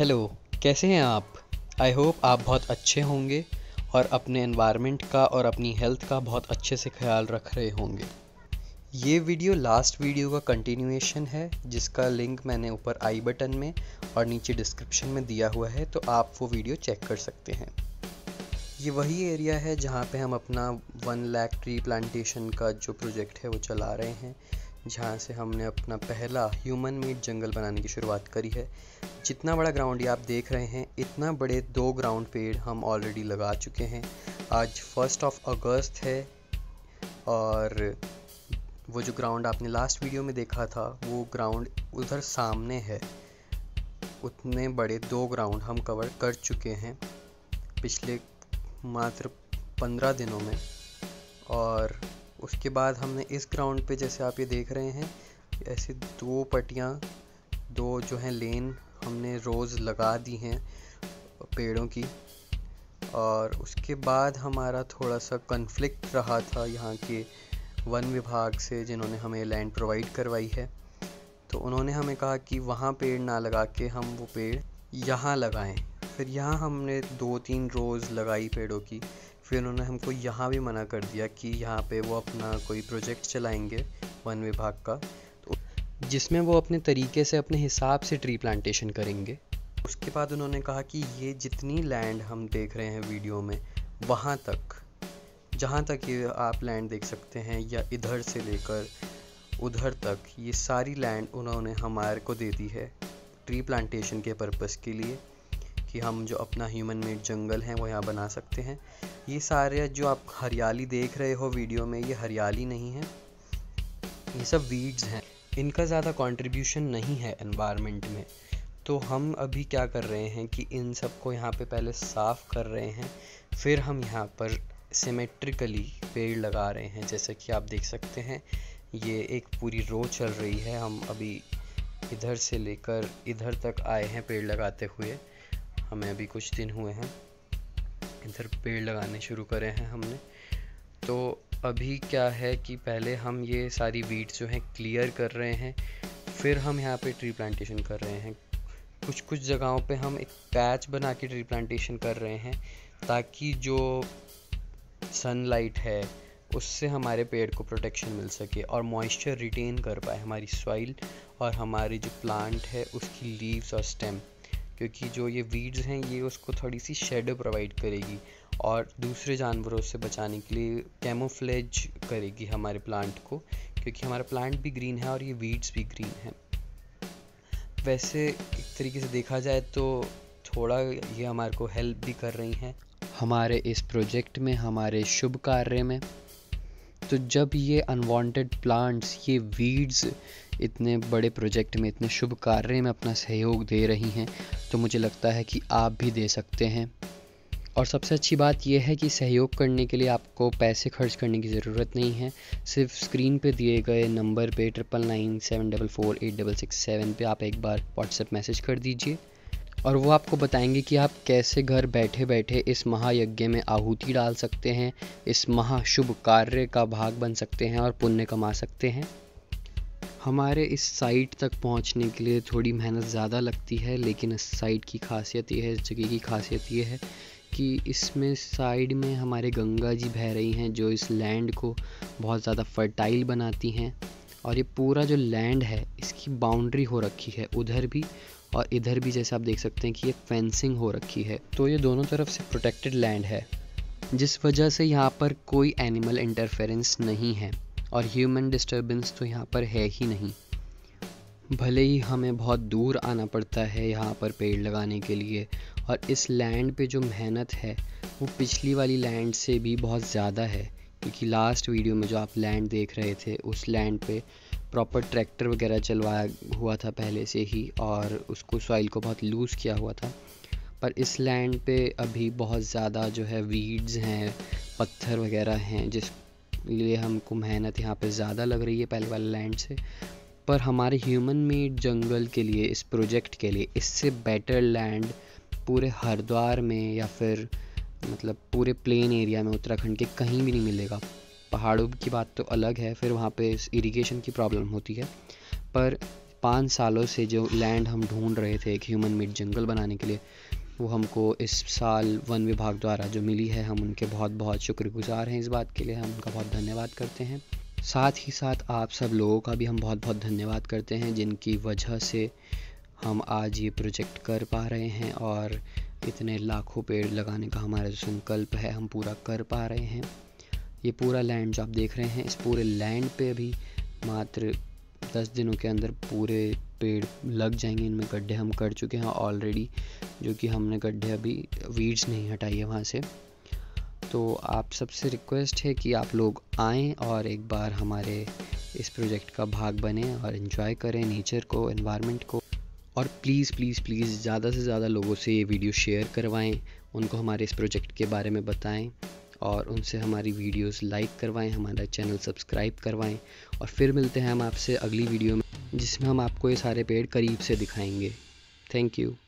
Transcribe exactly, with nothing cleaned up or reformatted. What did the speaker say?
Hello, कैसे हैं आप? आई होप आप बहुत अच्छे होंगे और अपने एनवायरनमेंट का और अपनी हेल्थ का बहुत अच्छे से ख्याल रख रहे होंगे। ये वीडियो लास्ट वीडियो का कंटिन्यूएशन है, जिसका लिंक मैंने ऊपर आई बटन में और नीचे डिस्क्रिप्शन में दिया हुआ है, तो आप वो वीडियो चेक कर सकते हैं। ये वही एरिया है जहाँ पे हम अपना वन लाख ट्री प्लांटेशन का जो प्रोजेक्ट है वो चला रहे हैं, जहाँ से हमने अपना पहला ह्यूमन मेड जंगल बनाने की शुरुआत करी है। जितना बड़ा ग्राउंड ये आप देख रहे हैं, इतना बड़े दो ग्राउंड पेड़ हम ऑलरेडी लगा चुके हैं। आज फर्स्ट ऑफ अगस्त है और वो जो ग्राउंड आपने लास्ट वीडियो में देखा था वो ग्राउंड उधर सामने है। उतने बड़े दो ग्राउंड हम कवर कर चुके हैं पिछले मात्र पंद्रह दिनों में। और उसके बाद हमने इस ग्राउंड पे, जैसे आप ये देख रहे हैं, ऐसे दो पट्टियाँ, दो जो हैं लेन हमने रोज़ लगा दी हैं पेड़ों की। और उसके बाद हमारा थोड़ा सा कन्फ्लिक्ट रहा था यहाँ के वन विभाग से, जिन्होंने हमें लैंड प्रोवाइड करवाई है। तो उन्होंने हमें कहा कि वहाँ पेड़ ना लगा के हम वो पेड़ यहाँ लगाएं। फिर यहाँ हमने दो तीन रोज़ लगाई पेड़ों की। फिर उन्होंने हमको यहाँ भी मना कर दिया कि यहाँ पे वो अपना कोई प्रोजेक्ट चलाएंगे वन विभाग का, तो जिसमें वो अपने तरीके से अपने हिसाब से ट्री प्लांटेशन करेंगे। उसके बाद उन्होंने कहा कि ये जितनी लैंड हम देख रहे हैं वीडियो में, वहाँ तक, जहाँ तक ये आप लैंड देख सकते हैं या इधर से लेकर उधर तक, ये सारी लैंड उन्होंने हमारे को दे दी है ट्री प्लांटेशन के पर्पस के लिए, कि हम जो अपना ह्यूमन मेड जंगल है वो यहाँ बना सकते हैं। ये सारे जो आप हरियाली देख रहे हो वीडियो में, ये हरियाली नहीं है, ये सब वीड्स हैं। इनका ज़्यादा कंट्रीब्यूशन नहीं है एनवायरनमेंट में। तो हम अभी क्या कर रहे हैं कि इन सब को यहाँ पे पहले साफ़ कर रहे हैं, फिर हम यहाँ पर सिमेट्रिकली पेड़ लगा रहे हैं। जैसे कि आप देख सकते हैं, ये एक पूरी रो चल रही है। हम अभी इधर से लेकर इधर तक आए हैं पेड़ लगाते हुए। हमें अभी कुछ दिन हुए हैं, इधर पेड़ लगाने शुरू करे हैं हमने। तो अभी क्या है कि पहले हम ये सारी वीड्स जो हैं क्लियर कर रहे हैं, फिर हम यहाँ पे ट्री प्लांटेशन कर रहे हैं। कुछ कुछ जगहों पे हम एक पैच बना के ट्री प्लांटेशन कर रहे हैं, ताकि जो सनलाइट है उससे हमारे पेड़ को प्रोटेक्शन मिल सके और मॉइस्चर रिटेन कर पाए हमारी सॉइल और हमारी जो प्लांट है उसकी लीव्स और स्टेम। क्योंकि जो ये वीड्स हैं ये उसको थोड़ी सी शेडो प्रोवाइड करेगी और दूसरे जानवरों से बचाने के लिए कैमोफ्लेज करेगी हमारे प्लांट को, क्योंकि हमारा प्लांट भी ग्रीन है और ये वीड्स भी ग्रीन है। वैसे एक तरीके से देखा जाए तो थोड़ा ये हमारे को हेल्प भी कर रही हैं हमारे इस प्रोजेक्ट में, हमारे शुभ कार्य में। तो जब ये अनवांटेड प्लांट्स, ये वीड्स इतने बड़े प्रोजेक्ट में, इतने शुभ कार्य में अपना सहयोग दे रही हैं, तो मुझे लगता है कि आप भी दे सकते हैं। और सबसे अच्छी बात यह है कि सहयोग करने के लिए आपको पैसे खर्च करने की ज़रूरत नहीं है। सिर्फ स्क्रीन पे दिए गए नंबर पे triple nine seven double four eight double six seven पे आप एक बार व्हाट्सएप मैसेज कर दीजिए और वो आपको बताएंगे कि आप कैसे घर बैठे बैठे इस महायज्ञ में आहुति डाल सकते हैं, इस महाशुभ कार्य का भाग बन सकते हैं और पुण्य कमा सकते हैं। हमारे इस साइट तक पहुंचने के लिए थोड़ी मेहनत ज़्यादा लगती है, लेकिन इस साइट की खासियत ये है, इस जगह की खासियत ये है कि इसमें साइड में हमारे गंगा जी बह रही हैं, जो इस लैंड को बहुत ज़्यादा फर्टाइल बनाती हैं। और ये पूरा जो लैंड है इसकी बाउंड्री हो रखी है उधर भी और इधर भी, जैसे आप देख सकते हैं कि ये फेंसिंग हो रखी है। तो ये दोनों तरफ से प्रोटेक्टेड लैंड है, जिस वजह से यहाँ पर कोई एनिमल इंटरफेरेंस नहीं है और ह्यूमन डिस्टर्बेंस तो यहाँ पर है ही नहीं। भले ही हमें बहुत दूर आना पड़ता है यहाँ पर पेड़ लगाने के लिए, और इस लैंड पे जो मेहनत है वो पिछली वाली लैंड से भी बहुत ज़्यादा है। क्योंकि लास्ट वीडियो में जो आप लैंड देख रहे थे, उस लैंड पे प्रॉपर ट्रैक्टर वगैरह चलवाया हुआ था पहले से ही और उसको सॉइल को बहुत लूज़ किया हुआ था। पर इस लैंड पे अभी बहुत ज़्यादा जो है वीड्स हैं, पत्थर वगैरह हैं, जिस लिए हमको मेहनत यहाँ पे ज़्यादा लग रही है पहले वाले लैंड से। पर हमारे ह्यूमन मेड जंगल के लिए, इस प्रोजेक्ट के लिए, इससे बेटर लैंड पूरे हरिद्वार में या फिर मतलब पूरे प्लेन एरिया में उत्तराखंड के कहीं भी नहीं मिलेगा। पहाड़ों की बात तो अलग है, फिर वहाँ पे इरिगेशन की प्रॉब्लम होती है, पर पाँच सालों से जो लैंड हम ढूंढ रहे थे एक ह्यूमन मेड जंगल बनाने के लिए, वो हमको इस साल वन विभाग द्वारा जो मिली है, हम उनके बहुत बहुत शुक्रगुजार हैं। इस बात के लिए हम उनका बहुत धन्यवाद करते हैं। साथ ही साथ आप सब लोगों का भी हम बहुत बहुत धन्यवाद करते हैं, जिनकी वजह से हम आज ये प्रोजेक्ट कर पा रहे हैं और इतने लाखों पेड़ लगाने का हमारा जो संकल्प है हम पूरा कर पा रहे हैं। ये पूरा लैंड जो आप देख रहे हैं, इस पूरे लैंड पे अभी मात्र दस दिनों के अंदर पूरे पेड़ लग जाएंगे। इनमें गड्ढे हम कर चुके हैं ऑलरेडी, जो कि हमने गड्ढे अभी वीड्स नहीं हटाई है वहाँ से। तो आप सबसे रिक्वेस्ट है कि आप लोग आएँ और एक बार हमारे इस प्रोजेक्ट का भाग बने और एंजॉय करें नेचर को, एनवायरनमेंट को। और प्लीज़ प्लीज़ प्लीज़ ज़्यादा से ज़्यादा लोगों से ये वीडियो शेयर करवाएं, उनको हमारे इस प्रोजेक्ट के बारे में बताएं और उनसे हमारी वीडियोस लाइक करवाएं, हमारा चैनल सब्सक्राइब करवाएं। और फिर मिलते हैं हम आपसे अगली वीडियो में, जिसमें हम आपको ये सारे पेड़ करीब से दिखाएंगे। Thank you.